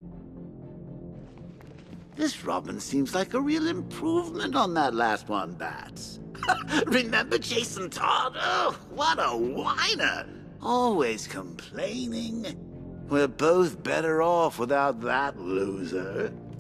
This Robin seems like a real improvement on that last one, Bats. Remember Jason Todd? Oh, what a whiner! Always complaining. We're both better off without that loser.